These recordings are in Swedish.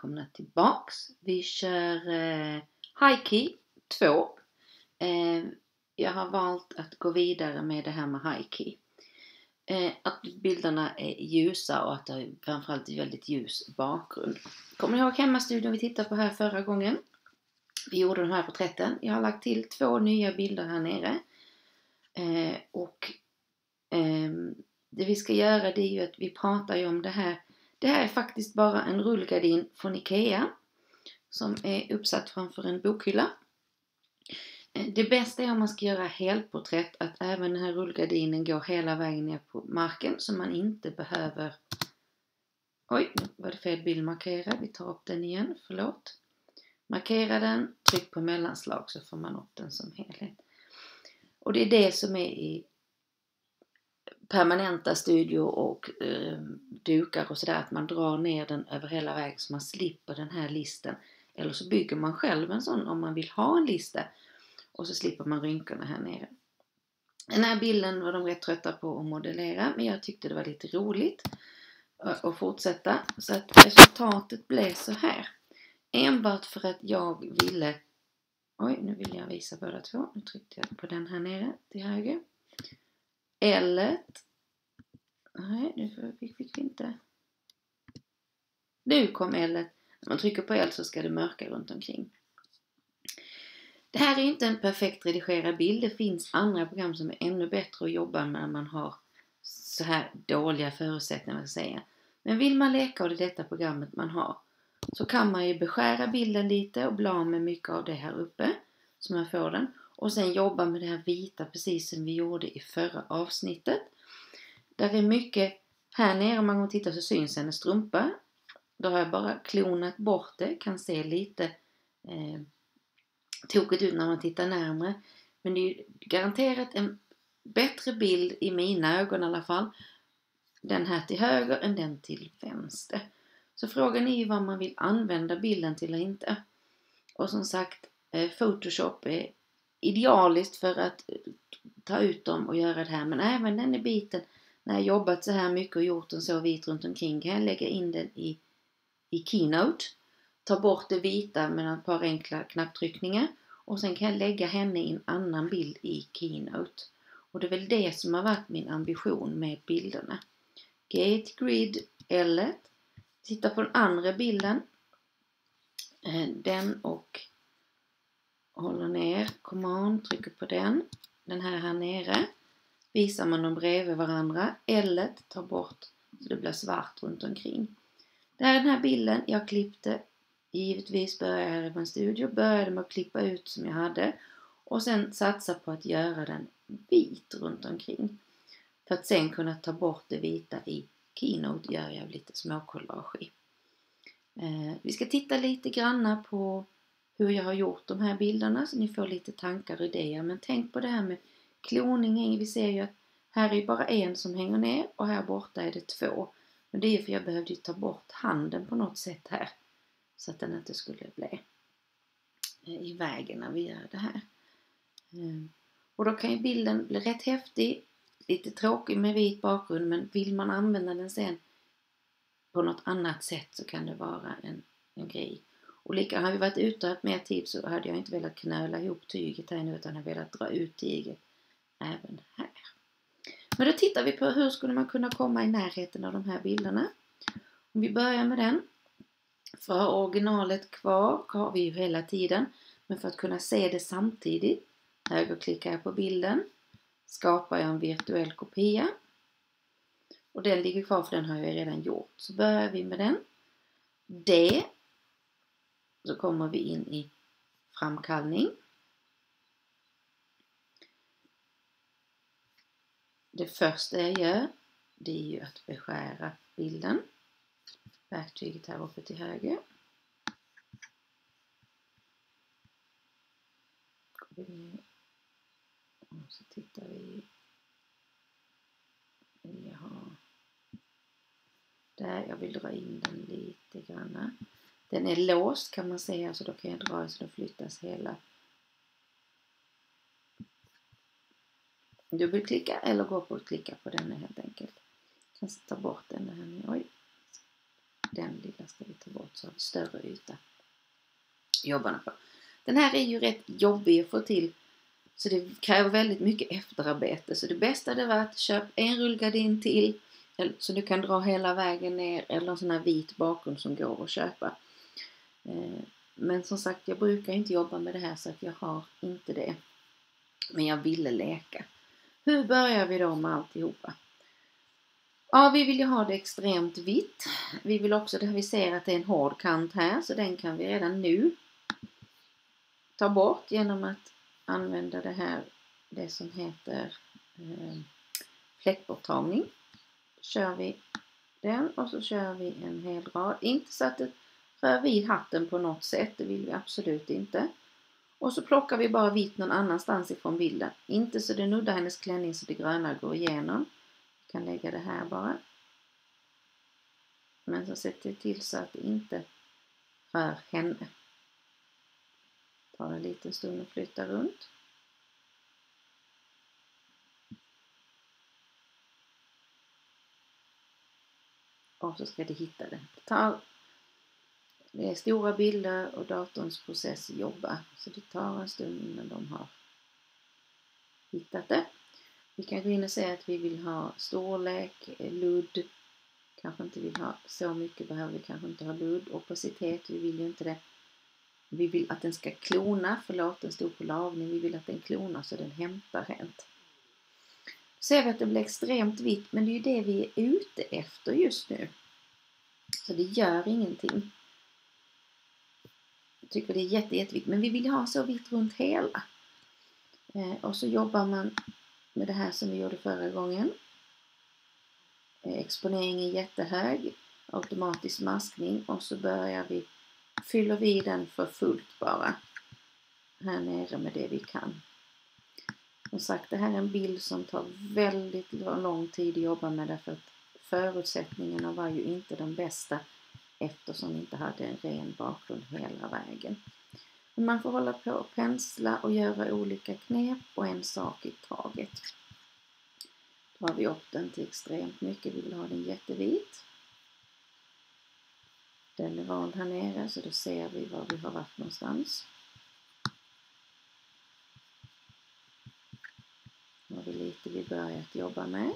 välkomna tillbaks. Vi kör HiKey 2. Jag har valt att gå vidare med det här med HiKey. Att bilderna är ljusa och att det är framförallt väldigt ljus bakgrund. Kommer ni ihåg hemmastudion vi tittade på här förra gången? Vi gjorde de här porträtten. Jag har lagt till 2 nya bilder här nere. Det vi ska göra, det är ju att vi pratar ju om det här. Det här är faktiskt bara en rullgardin från Ikea som är uppsatt framför en bokhylla. Det bästa är om man ska göra helporträtt att även den här rullgardinen går hela vägen ner på marken så man inte behöver... Oj, nu var det fel bild markerad. Vi tar upp den igen, förlåt. Markera den, tryck på mellanslag så får man upp den som helhet. Och det är det som är i permanenta studio och dukar och sådär, att man drar ner den över hela vägen så man slipper den här listen. Eller så bygger man själv en sån om man vill ha en lista och så slipper man rynkorna här nere. Den här bilden var de rätt trötta på att modellera, men jag tyckte det var lite roligt att fortsätta. Så att resultatet blev så här. Enbart för att jag ville... Oj, nu vill jag visa båda två. Nu tryckte jag på den här nere till höger. L-et. Nej, nu fick vi inte. Nu kom L-et. När man trycker på L så ska det mörka runt omkring. Det här är inte en perfekt redigerad bild. Det finns andra program som är ännu bättre att jobba med när man har så här dåliga förutsättningar att säga. Men vill man leka av detta programmet man har så kan man ju beskära bilden lite och bla med mycket av det här uppe så man får den. Och sen jobba med det här vita precis som vi gjorde i förra avsnittet. Där är mycket här nere, om man går och tittar så syns en strumpa. Då har jag bara klonat bort det, kan se lite tokigt ut när man tittar närmare. Men det är ju garanterat en bättre bild i mina ögon i alla fall. Den här till höger än den till vänster. Så frågan är ju vad man vill använda bilden till eller inte. Och som sagt, Photoshop är idealiskt för att ta ut dem och göra det här. Men även den är biten, när jag jobbat så här mycket och gjort den så vit runt omkring, kan jag lägga in den i Keynote. Ta bort det vita med ett par enkla knapptryckningar. Och sen kan jag lägga henne i en annan bild i Keynote. Och det är väl det som har varit min ambition med bilderna. Gate Grid L1. Titta på den andra bilden. Den och håller ner. Command, trycker på den. Den här nere. Visar man dem bredvid varandra. L1 tar bort så det blir svart runt omkring. Det här är den här bilden jag klippte. Givetvis började jag i en studio. Började med att klippa ut som jag hade. Och sen satsa på att göra den vit runt omkring. För att sen kunna ta bort det vita i Keynote gör jag lite småkollage i. Vi ska titta lite granna på hur jag har gjort de här bilderna så ni får lite tankar och idéer. Men tänk på det här med kloning. Vi ser ju att här är bara en som hänger ner och här borta är det 2. Men det är för jag behövde ta bort handen på något sätt här. Så att den inte skulle bli i vägen när vi gör det här. Och då kan ju bilden bli rätt häftig. Lite tråkig med vit bakgrund, men vill man använda den sen på något annat sätt så kan det vara en grej. Och lika har vi varit ute och haft mer tid så hade jag inte velat knöla ihop tyget här nu utan jag velat dra ut tyget även här. Men då tittar vi på hur skulle man kunna komma i närheten av de här bilderna. Om vi börjar med den. För att ha originalet kvar har vi ju hela tiden. Men för att kunna se det samtidigt högerklickar jag på bilden. Skapar jag en virtuell kopia. Och den ligger kvar för den har jag redan gjort. Så börjar vi med den. D. Så kommer vi in i framkallning. Det första jag gör det är ju att beskära bilden. Verktyget här uppe till höger. Och så tittar vi. Där jag vill dra in den lite grann. Den är låst kan man säga så då kan jag dra så då flyttas hela. Dubbelklicka eller gå på att klicka på den helt enkelt. Jag kan ta bort den här nu. Oj. Den lilla ska vi ta bort så har vi större yta. Jobbarna på. Den här är ju rätt jobbig att få till. Så det kräver väldigt mycket efterarbete. Så det bästa det var att köpa en rullgardin till. Så du kan dra hela vägen ner. Eller en sån här vit bakgrund som går att köpa. Men som sagt, jag brukar inte jobba med det här så att jag har inte det. Men jag ville leka. Hur börjar vi då med alltihopa? Ja, vi vill ju ha det extremt vitt. Vi vill också, där vi ser att det är en hård kant här. Så den kan vi redan nu ta bort genom att använda det som heter fläckborttagning. Kör vi den och så kör vi en hel rad. Inte så att det rör vid hatten på något sätt, det vill vi absolut inte. Och så plockar vi bara vitt någon annanstans ifrån bilden. Inte så det nuddar hennes klänning så det gröna går igenom. Vi kan lägga det här bara. Men så sätter vi till så att det inte rör henne. Ta en liten stund och flytta runt. Och så ska det hitta det. Det är stora bilder och datorns process jobbar. Så det tar en stund innan de har hittat det. Vi kan gå in och säga att vi vill ha storlek, ludd. Kanske inte vill ha så mycket, behöver vi kanske inte ha ludd. Opacitet, vi vill ju inte det. Vi vill att den ska klona, förlåt den stod på lagning. Vi vill att den klonar så den hämtar helt. Ser vi att det blir extremt vitt, men det är ju det vi är ute efter just nu. Så det gör ingenting. Jag tycker det är jättevitt, men vi vill ha så vitt runt hela. Och så jobbar man med det här som vi gjorde förra gången. Exponering är jättehög, automatisk maskning och så fyller vi den för fullt bara. Här nere med det vi kan. Som sagt, det här är en bild som tar väldigt lång tid att jobba med därför att förutsättningarna var ju inte de bästa eftersom vi inte hade en ren bakgrund hela vägen. Men man får hålla på och pensla och göra olika knep och en sak i taget. Då har vi upp den till extremt mycket, vi vill ha den jättevit. Den är vald här nere så då ser vi var vi har varit någonstans. Nu har vi lite vi börjat jobba med.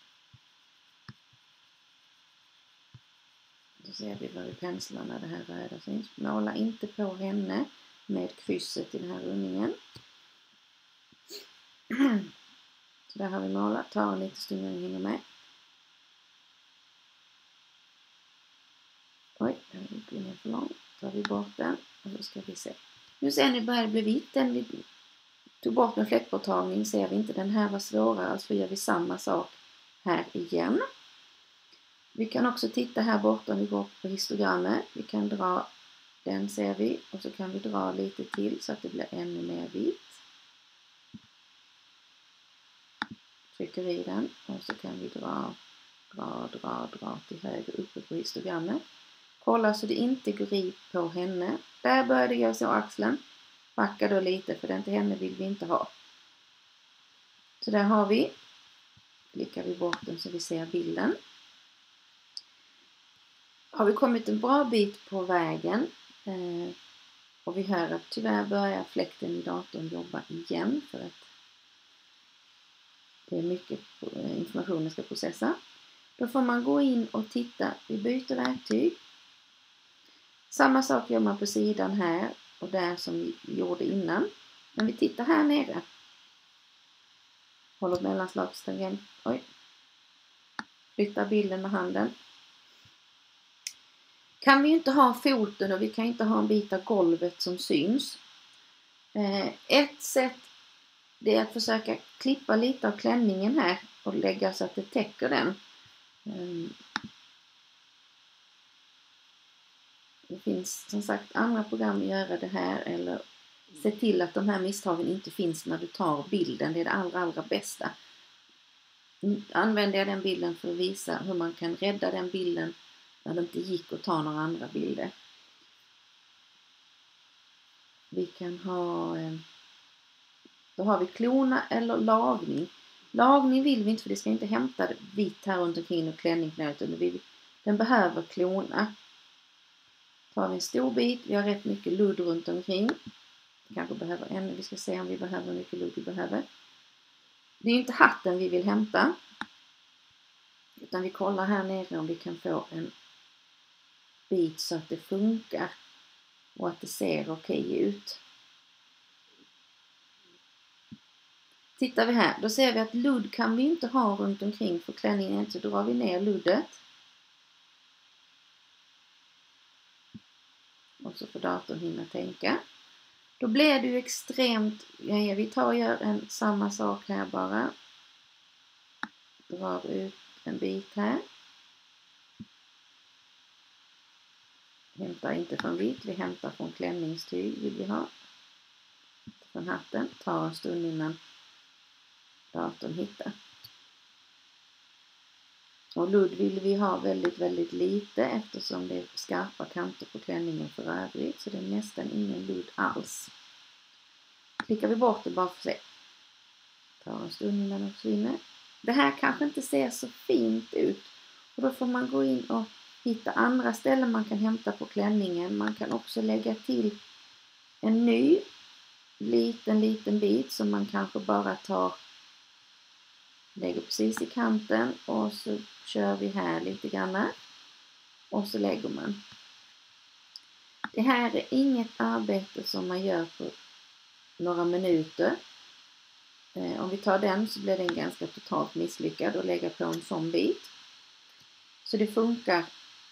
Då ser vi var vi penslar när det här röda syns. Måla inte på henne med krysset i den här rundningen. Så där har vi målat. Ta en liten stund när vi hinner med. Oj, den gick ner för långt. Tar vi bort den och så ska vi se. Nu ser ni börjar det bli vitt. Den vi tog bort med fläckborttagning ser vi inte. Den här var svårare, alltså gör vi samma sak här igen. Vi kan också titta här borta om vi går på histogrammet. Vi kan dra, den ser vi, och så kan vi dra lite till så att det blir ännu mer vitt. Trycker i den och så kan vi dra till höger uppe på histogrammet. Kolla så det inte går i på henne. Där började jag så axeln. Backa då lite för den till henne vill vi inte ha. Så där har vi. Klickar vi bort den så vi ser bilden. Har vi kommit en bra bit på vägen och vi hör att tyvärr börjar fläkten i datorn jobba igen för att det är mycket informationen ska processa. Då får man gå in och titta. Vi byter verktyg. Samma sak gör man på sidan här och där som vi gjorde innan. Men vi tittar här nere. Håller mellanslagstangent. Oj. Flyttar bilden med handen. Kan vi inte ha foten och vi kan inte ha en bit av golvet som syns. Ett sätt det är att försöka klippa lite av klänningen här och lägga så att det täcker den. Det finns som sagt andra program att göra det här eller se till att de här misstagen inte finns när du tar bilden. Det är det allra bästa. Använder jag den bilden för att visa hur man kan rädda den bilden när det inte gick att ta några andra bilder. Vi kan ha, då har vi klona eller lagning. Lagning vill vi inte för det ska inte hämta vitt här runt omkring och klänningen utan den behöver klona. tar vi en stor bit. Vi har rätt mycket ludd runt omkring. Vi kanske behöver en. Vi ska se om vi behöver hur mycket ludd vi behöver. Det är inte hatten vi vill hämta. Utan vi kollar här nere om vi kan få en bit så att det funkar. Och att det ser okej ut. Tittar vi här, då ser vi att ludd kan vi inte ha runt omkring för klänningen. Så drar vi ner luddet. Och så får datorn hinna tänka. Då blir det ju extremt, vi tar och gör samma sak här bara. Drar ut en bit här. Hämtar inte från vitt, vi hämtar från klänningstyg vill vi ha. Från hatten, tar en stund innan datorn hittar. Och ludd vill vi ha väldigt, väldigt lite eftersom det är skarpa kanter på klänningen för övrigt. Så det är nästan ingen ludd alls. Klickar vi bort det bara för att se. Tar en stund innan det försvinner. Det här kanske inte ser så fint ut. Och då får man gå in och hitta andra ställen man kan hämta på klänningen. Man kan också lägga till en ny liten bit som man kanske bara lägger precis i kanten och så kör vi här lite grann och så lägger man. Det här är inget arbete som man gör på några minuter. Om vi tar den så blir den ganska totalt misslyckad och lägga på en sån bit. Så det funkar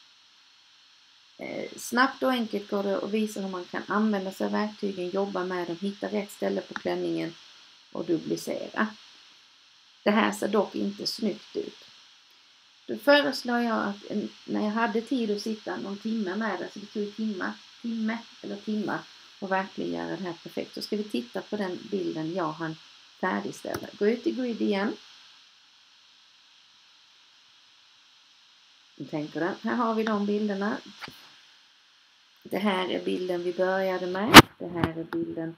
snabbt och enkelt går det att visa hur man kan använda sig av verktygen, jobba med dem, hitta rätt ställe på klänningen och duplicera. Det här ser dock inte snyggt ut. Då föreslår jag att när jag hade tid att sitta någon timme med det, så det tog timmar och verkligen göra det här perfekt. Så ska vi titta på den bilden jag hann färdigställa. Gå ut i grid igen. Nu tänker den. Här har vi de bilderna. Det här är bilden vi började med. Det här är bilden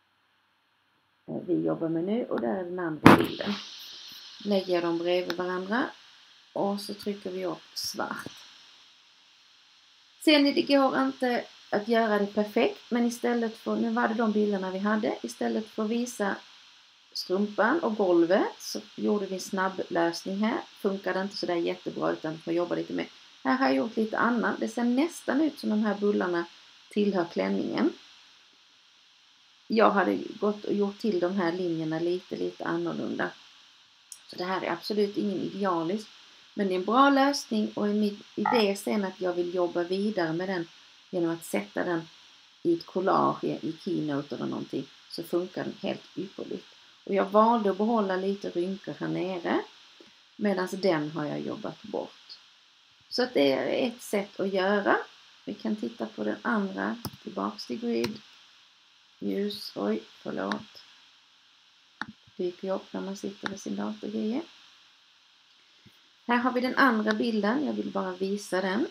vi jobbar med nu och där är den andra bilden. Lägger jag dem bredvid varandra och så trycker vi upp svart. Ser ni, det går inte att göra det perfekt, men istället för, nu var det de bilderna vi hade, istället för att visa strumpan och golvet så gjorde vi en snabb lösning här. Funkade inte så där jättebra utan får jobba lite med. Här har jag gjort lite annat. Det ser nästan ut som de här bullarna tillhör klänningen. Jag hade gått och gjort till de här linjerna lite annorlunda. Så det här är absolut ingen idealisk. Men det är en bra lösning och min idé sen att jag vill jobba vidare med den genom att sätta den i ett collage i Keynote eller någonting. Så funkar den helt ypperligt. Och jag valde att behålla lite rynkor här nere. Medan den har jag jobbat bort. Så att det är ett sätt att göra. Vi kan titta på den andra. Tillbaks till grid. Ljus. Oj, förlåt. Dyker upp när man sitter med sin datorgrejer. Här har vi den andra bilden. Jag vill bara visa den.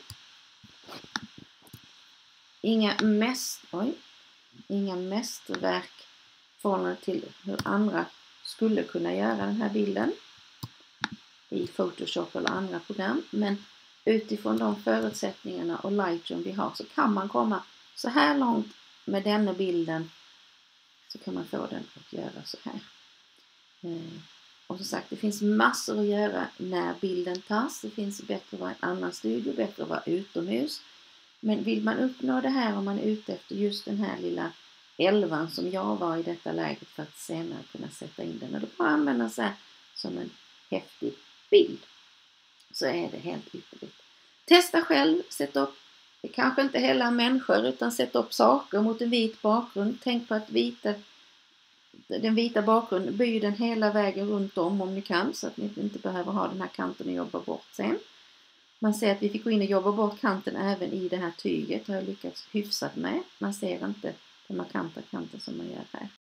Inga mästerverk förhållande till hur andra skulle kunna göra den här bilden i Photoshop eller andra program. Men utifrån de förutsättningarna och Lightroom vi har så kan man komma så här långt med denna bilden, så kan man få den att göra så här. Och som sagt, det finns massor att göra när bilden tas. Det finns bättre att vara i en annan studio, bättre att vara utomhus. Men vill man uppnå det här om man är ute efter just den här lilla 11 som jag var i detta läget för att senare kunna sätta in den. Och då bara använda sig som en häftig bild. Så är det helt ypperligt. Testa själv, sätt upp, det kanske inte hela människor utan sätt upp saker mot en vit bakgrund. Tänk på att den vita bakgrunden, byr den hela vägen runt om ni kan så att ni inte behöver ha den här kanten och jobba bort sen. Man ser att vi fick gå in och jobba bort kanten även i det här tyget. Har jag lyckats hyfsat med. Man ser inte de markanta kanten som man gör här.